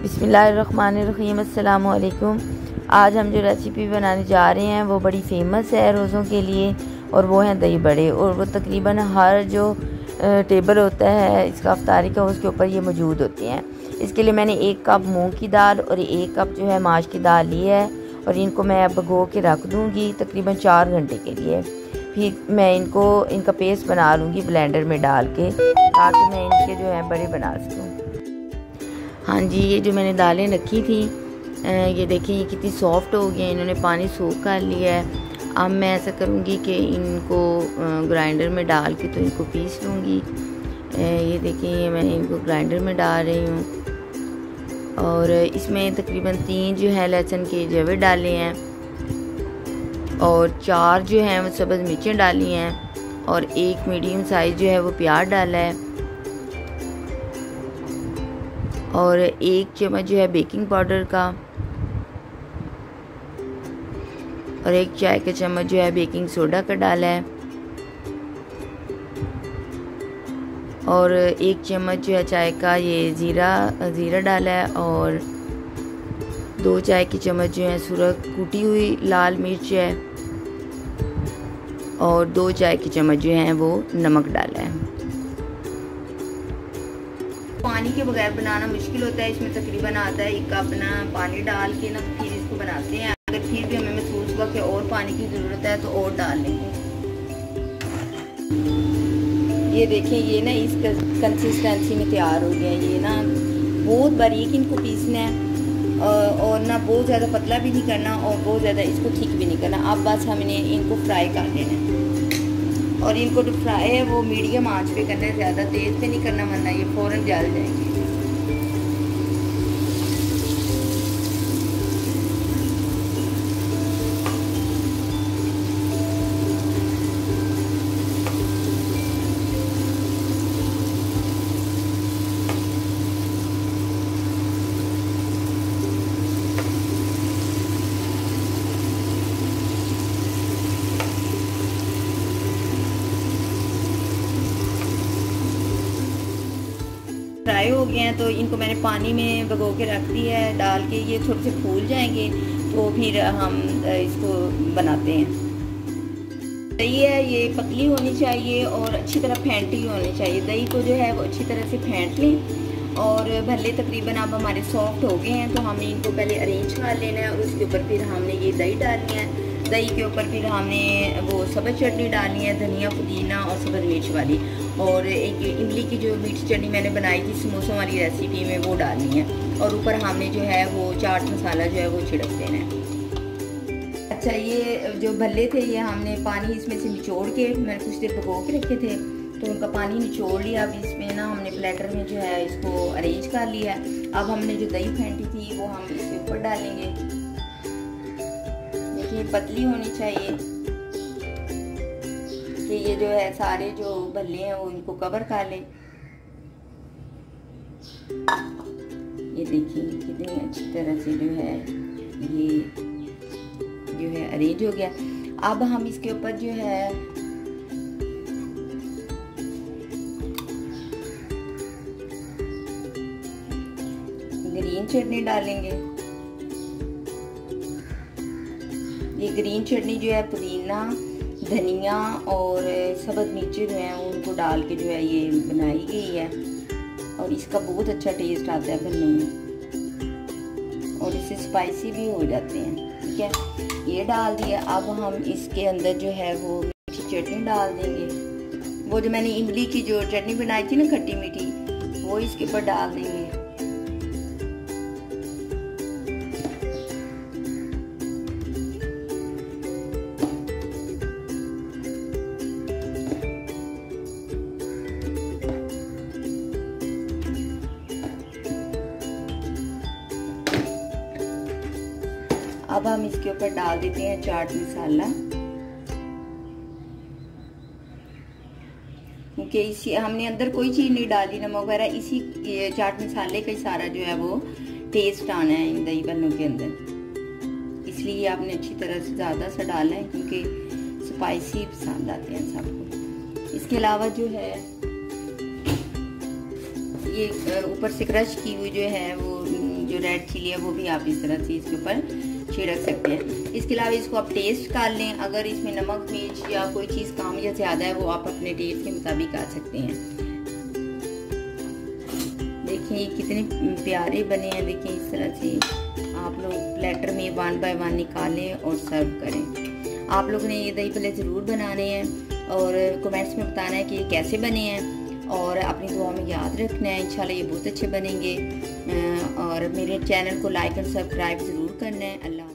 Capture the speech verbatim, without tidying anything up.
बिस्मिल्लाहिर्रहमानिर्रहीम, अस्सलामु अलैकुम। आज हम जो रेसिपी बनाने जा रहे हैं वो बड़ी फ़ेमस है रोज़ों के लिए, और वो हैं दही बड़े। और वो तकरीबन हर जो टेबल होता है इसका अफ्तारी का, उसके ऊपर ये मौजूद होते हैं। इसके लिए मैंने एक कप मूंग की दाल और एक कप जो है माश की दाल ली है, और इनको मैं अब भिगो के रख दूँगी तकरीबन चार घंटे के लिए। फिर मैं इनको इनका पेस्ट बना लूँगी ब्लेंडर में डाल के, ताकि मैं इनके जो है बड़े बना सकूँ। हाँ जी, ये जो मैंने दालें रखी थी, ये देखिए ये कितनी सॉफ्ट हो गई हैं, इन्होंने पानी सोख कर लिया है। अब मैं ऐसा करूँगी कि इनको ग्राइंडर में डाल के तो इनको पीस लूँगी। ये देखिए ये मैं इनको ग्राइंडर में डाल रही हूँ, और इसमें तकरीबन तीन जो है लहसुन के जवे डाले हैं, और चार जो हैं वो सब्ज़ मिर्चें डाली हैं, और एक मीडियम साइज़ जो है वो प्याज डाला है, और एक चम्मच जो है बेकिंग पाउडर का, और एक चाय का चम्मच जो है बेकिंग सोडा का डाला है, और एक चम्मच जो है चाय का ये ज़ीरा ज़ीरा डाला है, और दो चाय की चम्मच जो है सुरख कूटी हुई लाल मिर्च है, और दो चाय की चम्मच जो है वो नमक डाला है। पानी के बगैर बनाना मुश्किल होता है, इसमें तकरीबन आता है एक कप ना पानी डाल के ना फिर इसको बनाते हैं। अगर फिर भी हमें महसूस हुआ कि और पानी की ज़रूरत है तो और डाल लेंगे। ये देखें ये ना इस कंसिस्टेंसी में तैयार हो गया। ये ना बहुत बारीक इनको पीसना है, और ना बहुत ज़्यादा पतला भी नहीं करना और बहुत ज़्यादा इसको ठीक भी नहीं करना। अब बस हमने इनको फ्राई कर लेना है, और इनको जो फ्राई है वो मीडियम आंच पे करना है, ज़्यादा तेज़ पे नहीं करना, वरना ये फ़ौरन जल जाएंगे। फ्राई हो गए हैं तो इनको मैंने पानी में भिगो के रख दिया है डाल के। ये थोड़े से फूल जाएंगे तो फिर हम इसको बनाते हैं। दही है ये पतली होनी चाहिए और अच्छी तरह फेंटी होनी चाहिए। दही को जो है वो अच्छी तरह से फेंट लें, और भले तकरीबन अब हमारे सॉफ्ट हो गए हैं तो हमने इनको पहले अरेंज कर लेना है, और उसके ऊपर फिर हमने ये दही डालनी है। दही के ऊपर फिर हमने वो सब्ज़ चटनी डालनी है, धनिया पुदीना और सब्ज़ मिर्च वाली, और एक इमली की जो मिर्च चटनी मैंने बनाई थी समोसों वाली रेसिपी में वो डालनी है, और ऊपर हमने जो है वो चाट मसाला जो है वो छिड़क देना है। अच्छा, ये जो भल्ले थे ये हमने पानी इसमें से निचोड़ के मैंने कुछ देर भिगो के रखे थे, तो उनका पानी निचोड़ लिया। अब इसमें ना हमने प्लेटर में जो है इसको अरेंज कर लिया है। अब हमने जो दही फेंटी थी वो हम इसके ऊपर डालेंगे। देखिए पतली होनी चाहिए कि ये जो है सारे जो भल्ले हैं वो इनको कवर कर लें। ये देखिए कितनी अच्छी तरह से जो है ये जो है अरेंज हो गया। अब हम इसके ऊपर जो है ग्रीन चटनी डालेंगे। ये ग्रीन चटनी जो है पुदीना, धनिया और सब्ज़ मिर्ची जो हैं उनको डाल के जो है ये बनाई गई है, और इसका बहुत अच्छा टेस्ट आता है भरने में, और इससे स्पाइसी भी हो जाते हैं। ठीक है, ये डाल दिया। अब हम इसके अंदर जो है वो मीठी चटनी डाल देंगे। वो जो मैंने इमली की जो चटनी बनाई थी ना खट्टी मीठी, वो इसके ऊपर डाल देंगे। अब हम इसके ऊपर डाल देते हैं चाट मसाला, क्योंकि इसी हमने अंदर कोई चीज़ नहीं डाली नमक वगैरह, इसी चाट मसाले का ही सारा जो है वो टेस्ट आना है इन दही बल्लों के अंदर। इसलिए आपने अच्छी तरह से ज़्यादा सा डाला है, क्योंकि स्पाइसी पसंद आते हैं सबको। इसके अलावा जो है ये ऊपर से क्रश की हुई जो है वो जो रेड चिली है वो भी आप इस तरह से इसके ऊपर छिड़क सकते हैं। इसके अलावा इसको आप टेस्ट कर लें, अगर इसमें नमक मिर्च या कोई चीज़ कम या ज़्यादा है वो आप अपने टेस्ट के मुताबिक कर सकते हैं। देखिए कितने प्यारे बने हैं। देखिए इस तरह से आप लोग प्लेटर में वन बाय वन निकालें और सर्व करें। आप लोगों ने ये दही भल्ले ज़रूर बनाने हैं और कमेंट्स में बताना है कि ये कैसे बने हैं और अपनी दुआ में याद रखना है। इंशाल्लाह ये बहुत अच्छे बनेंगे और मेरे चैनल को लाइक और सब्सक्राइब ज़रूर करना है। अल्लाह।